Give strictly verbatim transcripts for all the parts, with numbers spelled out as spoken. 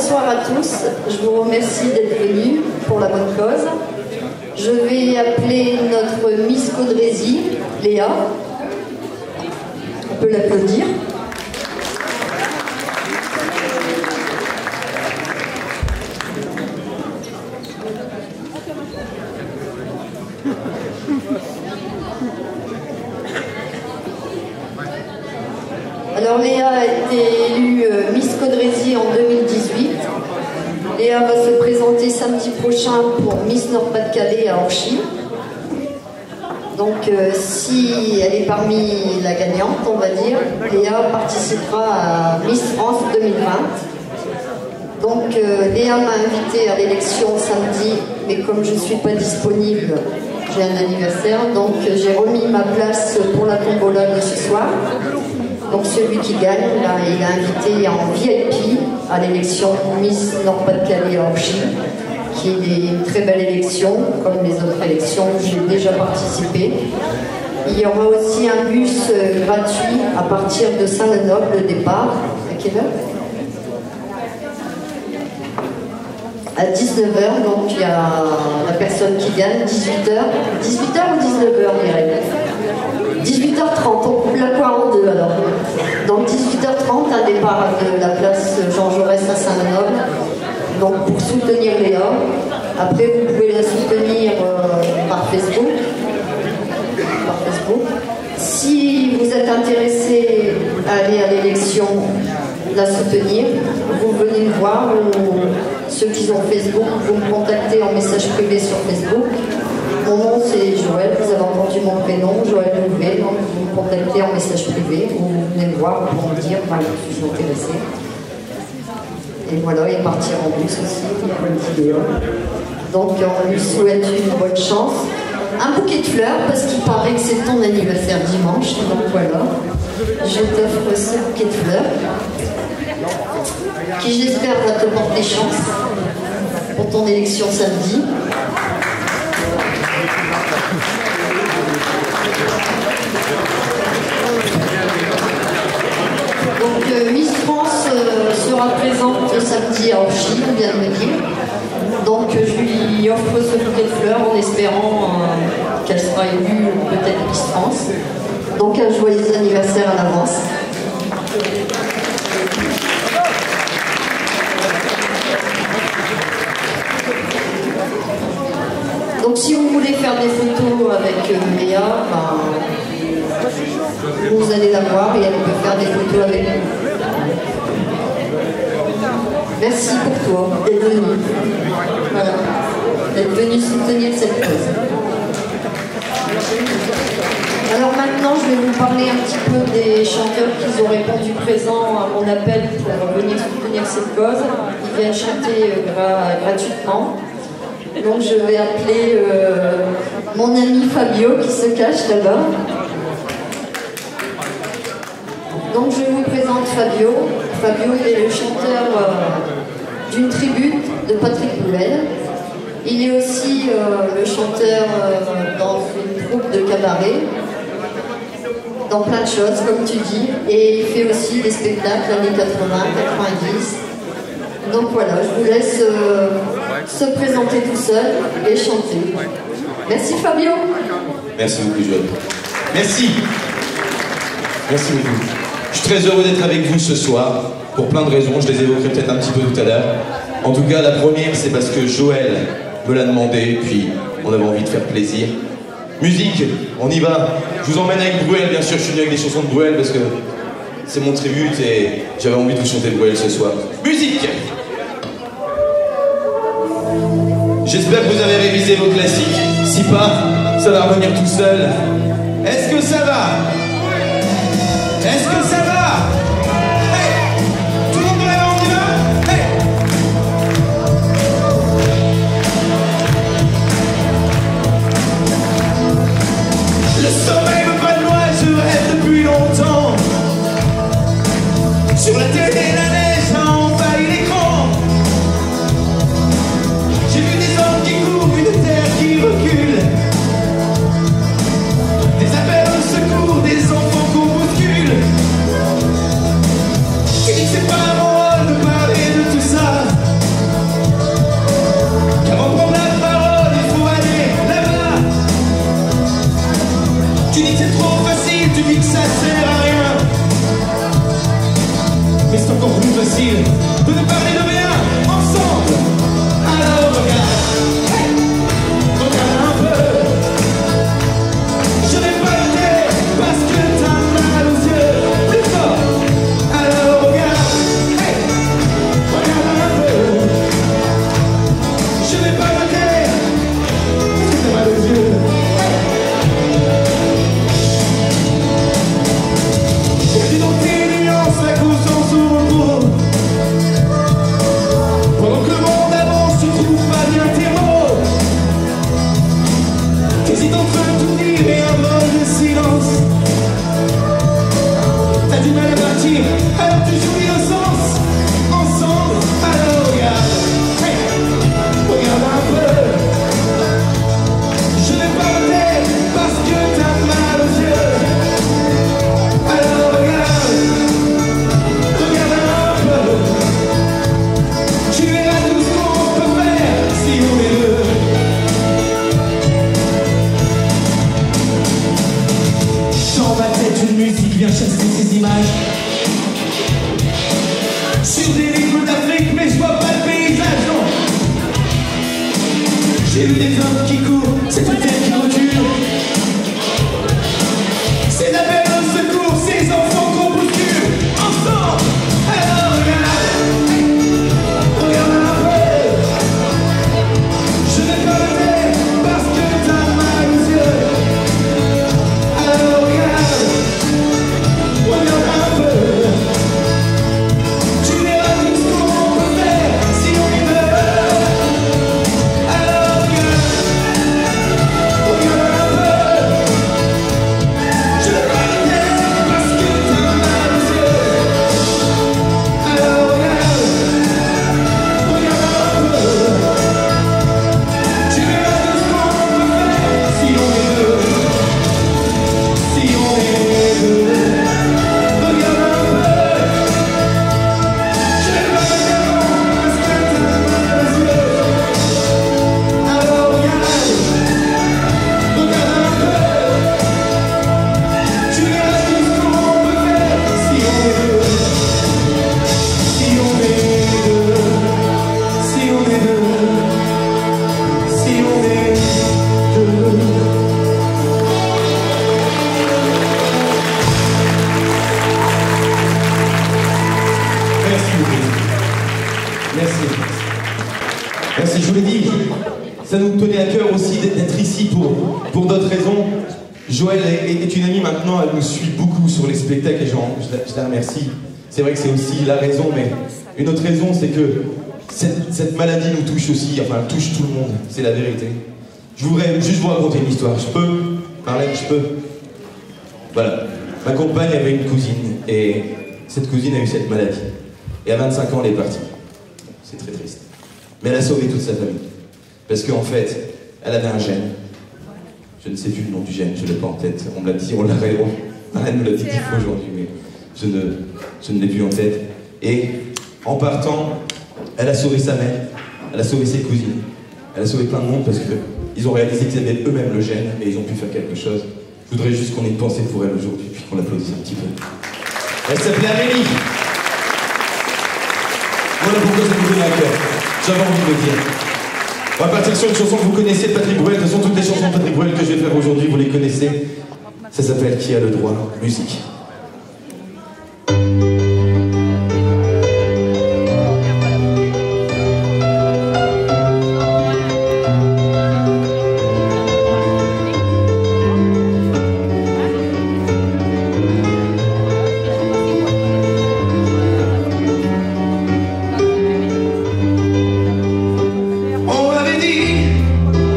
bonsoir à tous. Je vous remercie d'être venus pour la bonne cause. Je vais appeler notre Miss Caudrésie, Léa. On peut l'applaudir. Alors Léa a été élue euh, Miss Caudrésie en deux mille dix-huit. Léa va se présenter samedi prochain pour Miss Nord-Pas-de-Calais à Orchy. Donc euh, si elle est parmi la gagnante, on va dire, Léa participera à Miss France deux mille vingt. Donc euh, Léa m'a invitée à l'élection samedi, mais comme je ne suis pas disponible, j'ai un anniversaire, donc euh, j'ai remis ma place pour la tombola de ce soir. Donc celui qui gagne, là, il a invité en V I P à l'élection Miss Nord-Pas-de-Calais à Orchy, qui est une très belle élection, comme les autres élections où j'ai déjà participé. Il y aura aussi un bus euh, gratuit à partir de Saint-Lenoble, le départ. À quelle heure? À dix-neuf heures, donc il y a la personne qui gagne, dix-huit heures. dix-huit heures ou dix-neuf heures, je dirais. dix-huit heures trente, on coupe la poire en deux alors. Donc dix-huit heures trente, un départ de la place Jean Jaurès à Saint-Lenoble. Donc pour soutenir Léa. Après vous pouvez la soutenir euh, par Facebook. Par Facebook. Si vous êtes intéressé à aller à l'élection, la soutenir, vous venez me voir, ou ceux qui ont Facebook, vous me contactez en message privé sur Facebook. Mon nom c'est Joël, vous avez entendu mon prénom, Joël Louvet, donc vous me contactez en message privé, ou vous venez me voir pour me dire, voilà, je suis intéressée. Et voilà, et partir en bus aussi, pour une vidéo. Donc on lui souhaite une bonne chance. Un bouquet de fleurs, parce qu'il paraît que c'est ton anniversaire dimanche, donc voilà. Je t'offre ce bouquet de fleurs, qui j'espère va te porter chance pour ton élection samedi. Donc euh, Miss France euh, sera présente samedi à Orchy, on vient de me dire. Donc euh, je lui offre ce bouquet de fleurs en espérant euh, qu'elle sera élue peut-être Miss France. Donc un joyeux anniversaire à l'avance. Donc si vous voulez faire des photos avec euh, Léa, ben, vous allez la voir et elle peut faire des photos avec vous. Merci pour toi d'être venu. Voilà. D'être venu soutenir cette cause. Alors maintenant, je vais vous parler un petit peu des chanteurs qui ont répondu présent à mon appel pour venir soutenir cette cause. Ils viennent chanter euh, gra gratuitement. Donc je vais appeler euh, mon ami Fabio qui se cache là-bas. Donc je vous présente Fabio. Fabio est le chanteur euh, d'une tribute de Patrick Bruel. Il est aussi euh, le chanteur euh, dans une troupe de cabaret, dans plein de choses comme tu dis, et il fait aussi des spectacles années quatre-vingts, quatre-vingt-dix. Donc voilà, je vous laisse euh, se présenter tout seul et chanter. Merci Fabio. Merci beaucoup Joël. Merci. Merci beaucoup. Je suis très heureux d'être avec vous ce soir, pour plein de raisons, je les évoquerai peut-être un petit peu tout à l'heure. En tout cas, la première, c'est parce que Joël me l'a demandé, puis on avait envie de faire plaisir. Musique, on y va. Je vous emmène avec Bruel, bien sûr, je suis venu avec des chansons de Bruel parce que c'est mon tribute et j'avais envie de vous chanter Bruel ce soir. Musique! J'espère que vous avez révisé vos classiques. Si pas, ça va revenir tout seul. Est-ce que ça va? Est-ce que ça va? Hey! Tout le monde de l'avant, on y va? Hey! Le sommeil me pas de moi, je rêve depuis longtemps. Sur la télé, la neige a envahi l'écran. J'ai vu des hommes qui courent, une terre qui recule. Des appels au secours, des enfants qu'on bouscule. Tu dis que c'est pas mon rôle de parler de tout ça. Tu dis que c'est trop facile, tu dis que ça sert à rien. Mais c'est encore plus facile de ne parler de rien ensemble. Alors regarde, hey, regarde un peu. Je n'ai pas le cœur parce que t'as mal aux yeux. Plus fort. Alors regarde, hey, regarde un peu. Je n'ai pas le cœur parce que t'as mal aux yeux. Et dans tes nuances, la cause s'en s'ouvre. Pendant que le monde avance, tu trouves pas bien tes mots. T'hésites entre tout dire et un vol de silence. T'as du mal à partir, alors tu joues l'innocence. Ensemble, alors regarde, hey, regarde un peu. Je n'ai pas le tête parce que t'as mal aux yeux. Alors regarde, regarde un peu. Tu verras tout ce qu'on peut faire si on est deux. Dans ma tête, une musique vient chasser ces images. Sur des livres d'Afrique, mais je vois pas le paysage, non. J'ai vu des hommes qui courent, c'est une tête qui recule. C'est d'appel au secours, ces enfants qu'on bouscule. Ensemble, alors regarde, regarde un peu. Je n'ai pas le tête parce que t'as mal aux yeux. Alors regarde, regarde un peu. Tu verras tout ce qu'on peut faire si on est deux. Alors regarde, regarde un peu. Je n'ai pas le tête parce que t'as mal aux yeux. Alors regarde, regarde un peu. Tu verras tout ce qu'on peut faire si on est deux. Si on est deux. Regarde un peu. Je n'ai pas le tête parce que t'as mal aux yeux. Alors regarde, regarde un peu. Tu verras tout ce qu'on peut faire si on est deux. Si on est deux. Si on est deux. Si on est deux. Merci beaucoup. Merci. Merci, je vous l'ai dit, ça nous tenait à cœur aussi d'être ici pour, pour d'autres raisons. Joëlle est, est une amie maintenant, elle nous suit beaucoup sur les spectacles et j'en- je, la, je la remercie. C'est vrai que c'est aussi la raison, mais une autre raison, c'est que cette, cette maladie nous touche aussi, enfin elle touche tout le monde, c'est la vérité. Je voudrais juste vous raconter une histoire, je peux Marlène, je peux Voilà, ma compagne avait une cousine et cette cousine a eu cette maladie. Et à vingt-cinq ans, elle est partie. C'est très triste. Mais elle a sauvé toute sa famille. Parce qu'en fait, elle avait un gène. Je ne sais plus le nom du gène, je ne l'ai pas en tête. On me l'a dit, on l'a Marlène me l'a dit dix fois aujourd'hui, mais je ne, je ne l'ai plus en tête. Et en partant, elle a sauvé sa mère, elle a sauvé ses cousines, elle a sauvé plein de monde parce qu'ils ont réalisé qu'ils avaient eux-mêmes le gène et ils ont pu faire quelque chose. Je voudrais juste qu'on ait une pensée pour elle aujourd'hui, puis qu'on l'applaudisse un petit peu. Elle s'appelait Amélie. Voilà pourquoi ça nous tenait à cœur. J'avais envie de le dire. On va partir sur une chanson que vous connaissez de Patrick Bruel. De toute façon, toutes les chansons de Patrick Bruel que je vais faire aujourd'hui, vous les connaissez. Ça s'appelle Qui a le droit? Musique.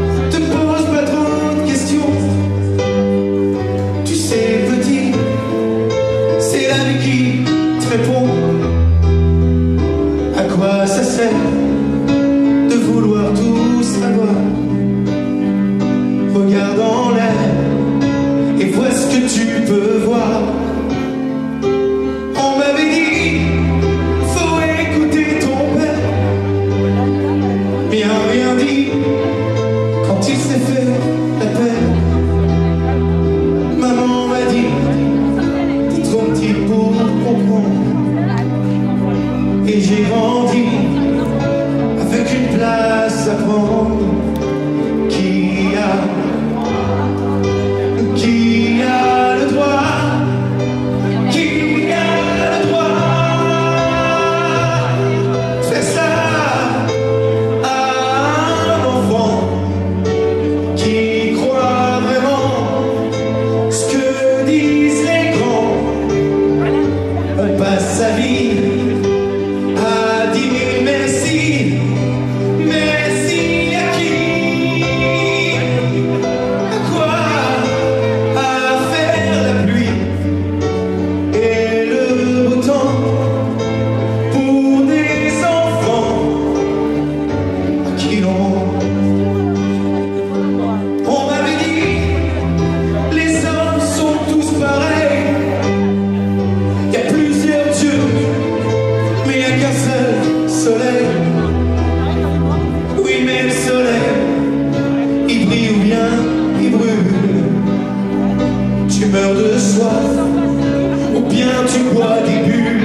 Tu sais petit, meurs de soif, ou bien tu bois des bulles.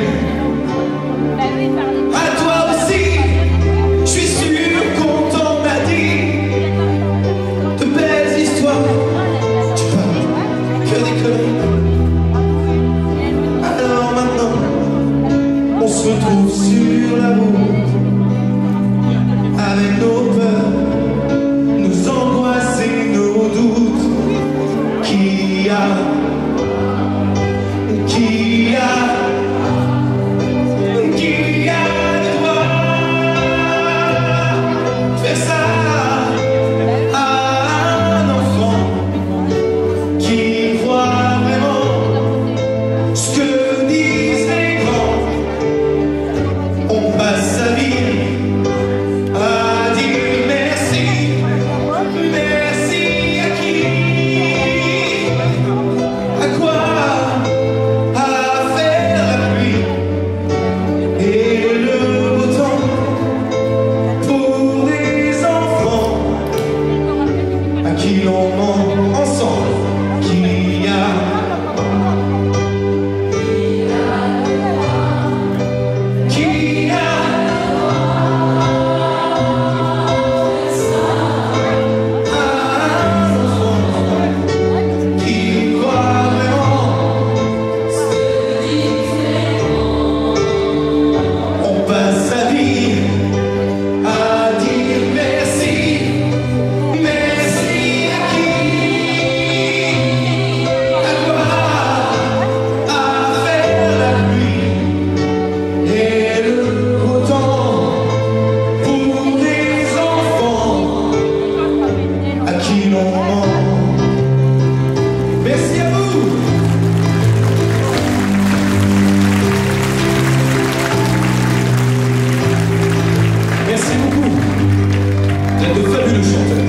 À toi aussi, je suis sûr qu'on t'en a dit de belles histoires. Tu parles que des conneries. Alors maintenant, on se retrouve sur la route avec nos peurs, nos angoisses et nos doutes. Qui a, qui a, qui a le droit de faire ça à un enfant qui croit vraiment ce que disent les grands? On passe sa vie à dire merci, merci à qui? À quoi? À faire la pluie et le beau temps pour des enfants à qui l'on ment ensemble. Qui a, qui a un enfant qui croit vraiment. On passe sa vie à dire merci, merci à qui? À quoi? À faire la pluie et le beau temps pour des enfants à qui l'on ment. Merci à vous. Merci beaucoup. Vous êtes de fabuleux chanteurs.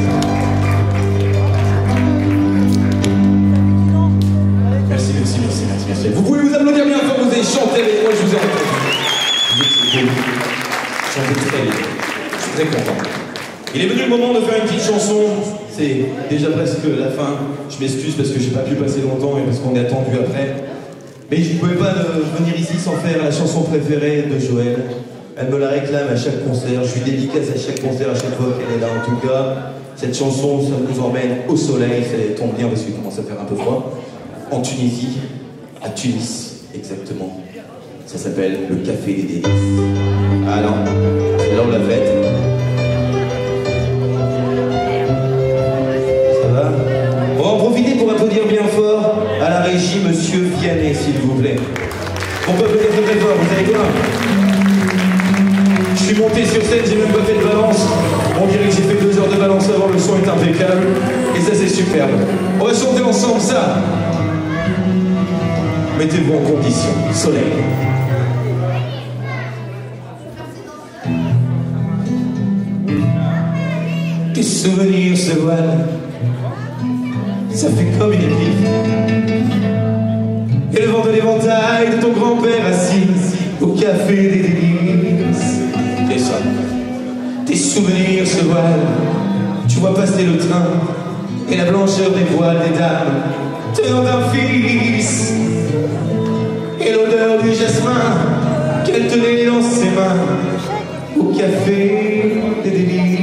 Merci, merci, merci, merci, merci. Vous pouvez vous applaudir bien fort, vous avez chanté avec moi, je vous ai entendu. Vous êtes beau. Chantez très bien. Je suis très content. Il est venu le moment de faire une petite chanson. C'est déjà presque la fin. Je m'excuse parce que j'ai pas pu passer longtemps et parce qu'on est attendu après. Mais je ne pouvais pas euh, venir ici sans faire la chanson préférée de Joël. Elle me la réclame à chaque concert. Je lui dédicace à chaque concert, à chaque fois qu'elle est là. En tout cas, cette chanson, ça nous emmène au soleil. Ça tombe bien parce qu'il commence à faire un peu froid. En Tunisie, à Tunis, exactement. Ça s'appelle le Café des Délices. Ah non, c'est là où la fête. Ça va? On va en profiter pour applaudir bien fort à la régie, monsieur Vianney, s'il vous plaît. On peut applaudir très très fort, vous savez quoi? Je suis monté sur scène, j'ai même pas fait de balance. On dirait que j'ai fait deux heures de balance avant, le son est impeccable. Et ça c'est superbe. On va chanter ensemble ça. Mettez-vous en condition, soleil. Tes souvenirs se voilent, ça fait comme une épine. Et le vent de l'éventail de ton grand-père assis au Café des Délices. Et ça, tes souvenirs se voilent, tu vois passer le train et la blancheur des voiles des dames tenant un fils. Et l'odeur du jasmin qu'elle tenait dans ses mains au Café des Délices.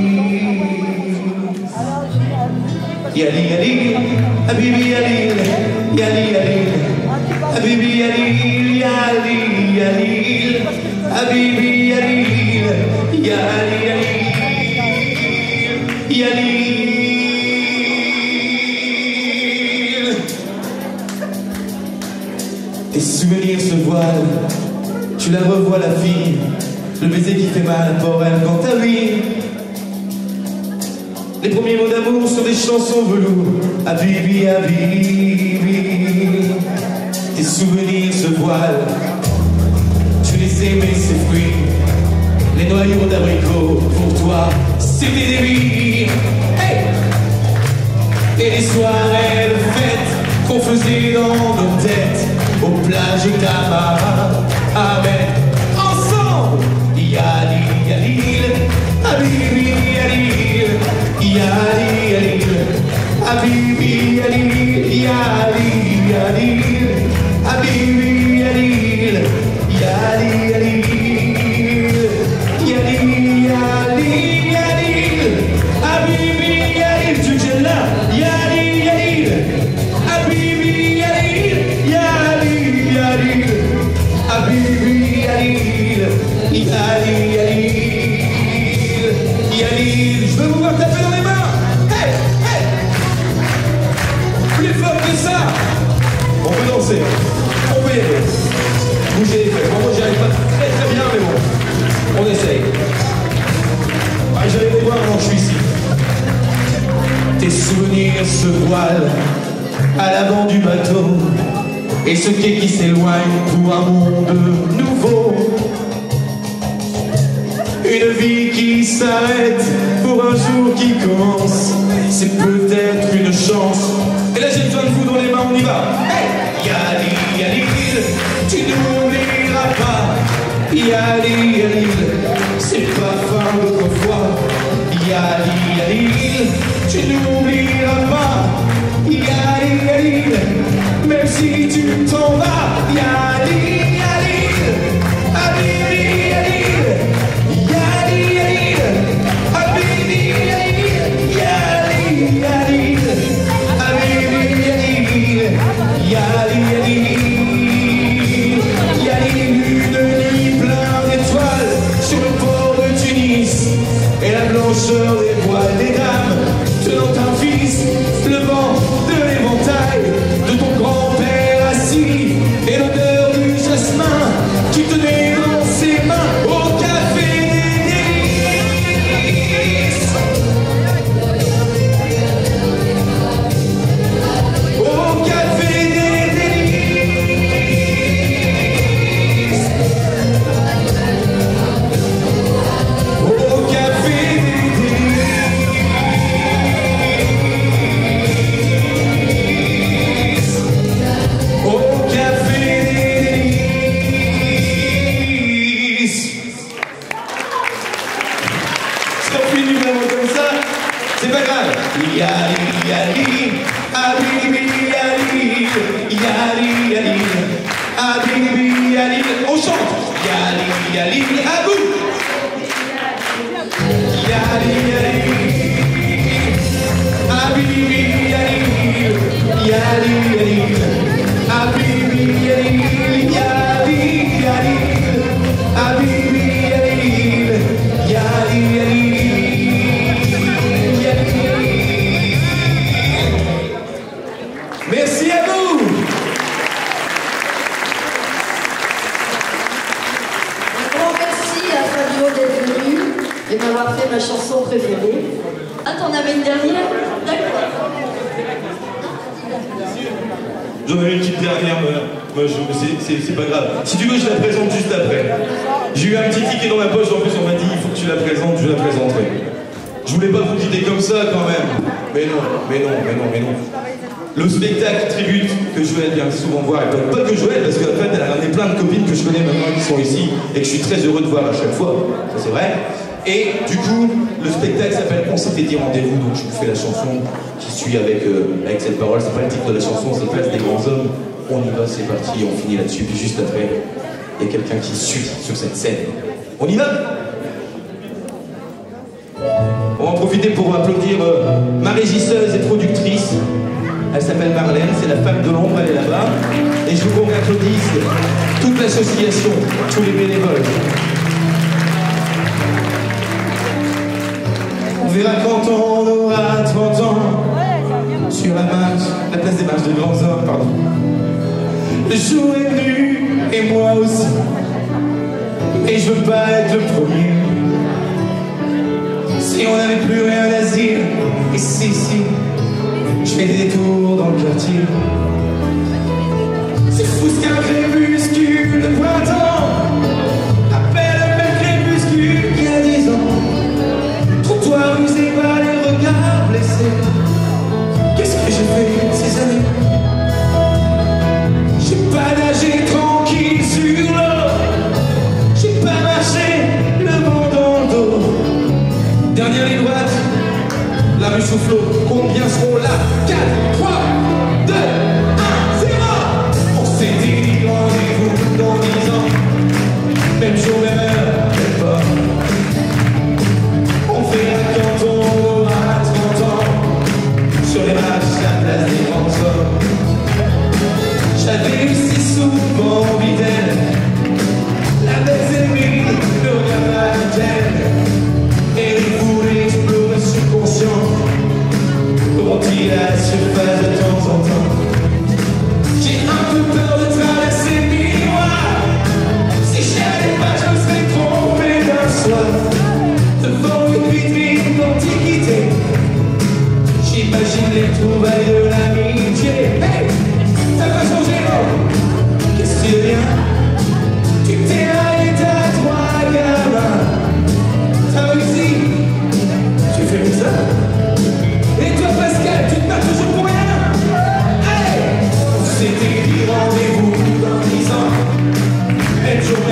Yali yali, habibi yali, yali yali, habibi yali, yali yali, habibi yali, yali yali, yali. Tes souvenirs se voilent, tu la revois la fille, le baiser qui fait mal pour elle quant à lui. Les premiers mots d'amour sont des chansons velours. Habibi, habibi. Tes souvenirs se voilent, tu les aimais ces fruits. Les noyaux d'abricots, pour toi, c'était des vies. Hey! Et les soirées de fête qu'on faisait dans nos têtes aux plages d'Amara. Amen. Ensemble, yali yali, habibi yali, yali yali, habibi yali, yali. Yalil, Yalil, Yalil, je veux vous voir taper dans les mains. Hey, hey. Plus fort que ça. On peut danser, on peut y aller. Bougez les fesses. Bon, moi j'y arrive pas très très bien, mais bon, on essaye. Ah, j'allais les voir avant que je suis ici. Tes souvenirs se voilent à l'avant du bateau, et ce quai qui s'éloigne pour un monde nouveau. Une vie qui s'arrête pour un jour qui commence, c'est peut-être une chance. Et là j'ai besoin de vous dans les mains, on y va. Hey, Yalil, Yalil, tu n'oublieras pas. Yalil, Yalil, c'est pas fin d'autrefois. Yalil, Yalil, tu n'oublieras pas. Yalil, Yalil, même si tu t'en vas. Yalil, Yalil, Habibi, Yalil, Yalil, Yalil, Habibi, Yalil, Yalil, Yalil, Habibi, Yalil, Yalil, Yalil, Yalil, une nuit pleine d'étoiles sur le port de Tunis, et la blancheur des voiles des dames tenant un fils, le vent de l'éventail de ton grand-père assis, et l'odeur du jasmin qui tenait dans ses mains au café des délices. Au café des délices. Au café des délices. Au café des délices. Si on finit vraiment comme ça, c'est pas grave. Yalil, Yalil, Habibi, Yalil, Yalil, Yalil, Habibi, Yalil. On chante. Yalil, Yalil, à bout. Yalil, Yalil, Habibi, Yalil, Yalil, Yalil, Habibi, Yalil, Yalil, Yalil, Habibi, Yalil, Yalil, Yalil, Yalil. Merci à vous. Un grand merci à Fabio d'être venu et m'avoir fait ma chanson préférée. Ah, t'en avais une dernière? D'accord. J'en ai une petite dernière, moi, c'est pas grave. Si tu veux, je la présente juste après. J'ai eu un petit ticket dans ma poche, en plus on m'a dit il faut que tu la présentes, je la présenterai. Je voulais pas vous quitter comme ça quand même. Mais non, mais non, mais non, mais non. Le spectacle tribute que Joël vient souvent voir, et pas que Joël, parce qu'en fait elle a ramené plein de copines que je connais maintenant qui sont ici et que je suis très heureux de voir à chaque fois, ça c'est vrai. Et du coup, le spectacle s'appelle On s'était dit rendez-vous, donc je vous fais la chanson qui suit avec, euh, avec cette parole. C'est pas le titre de la chanson, c'est Place des grands hommes. On y va, c'est parti, on finit là-dessus, puis juste après, il y a quelqu'un qui suit sur cette scène. On y va? On va en profiter pour applaudir euh, ma régisseuse et productrice. Elle s'appelle Marlène, c'est la femme de l'ombre, elle est là-bas. Et je vous applaudisse toute l'association, tous les bénévoles. On verra quand on aura trente ans, sur la marche, la place des marches de grands hommes, pardon. Le jour est venu, et moi aussi. Et je veux pas être le premier. Si on n'avait plus rien à dire, et si, si, je fais des tours dans le quartier. C'est fou ce qu'un crépuscule de printemps, à peine le même crépuscule qu'il y a dix ans. Trottoir usé par les regards blessés. Qu'est-ce que j'ai fait ces années? J'ai pas nagé tranquille sur l'eau, j'ai pas marché le vent dans le dos. Dernière ligne droite, la rue soufflot. Combien seront là? Quatre, trois, deux.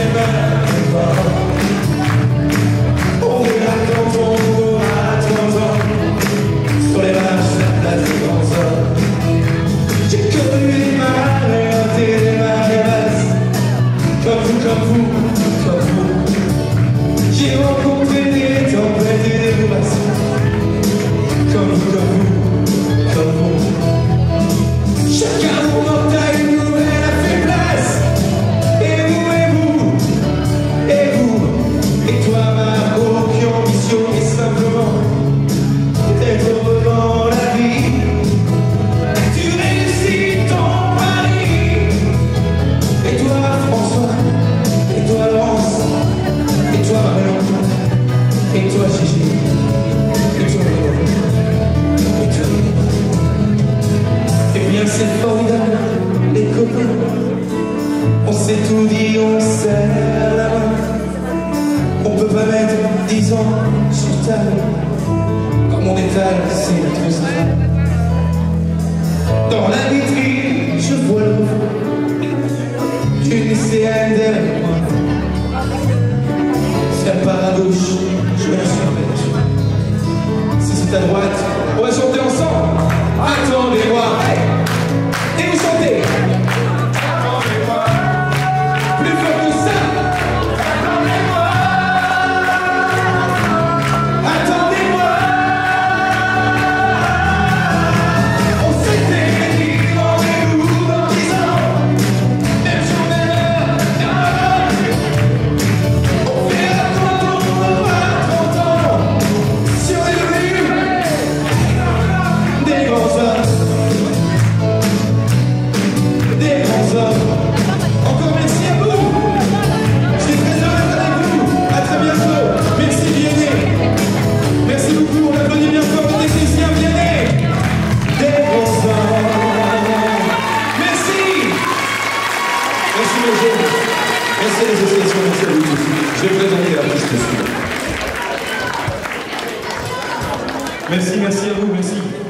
C'est formidable, les copains. On s'est tout dit, on serre la main. On peut pas mettre dix ans sur table. Comme on étale, c'est trop sympa. Dans la vitrine, je vois le reflet d'une lycéenne derrière moi. Si elle part à gauche, je vais la surveiller. Si c'est à droite, on va chanter ensemble. Attendez-moi. Et vous chantez. Attendez-moi. Plus fort que ça. Attendez-moi. Attendez-moi. On s'était dit rendez-vous dans dix ans. Même jour, même heure, on fait attendre, on va trente ans. Sur les rues des grands hommes. Encore merci à vous. Je suis très heureux d'être avec vous. À très bientôt. Merci Vianney. Merci beaucoup. On applaudit bien fort le technicien Vianney. Des bons hommes. Merci. Merci les jeunes. Merci les associations. Merci à vous tous. Je vais présenter l'artiste suivant. Merci, merci à vous. Merci.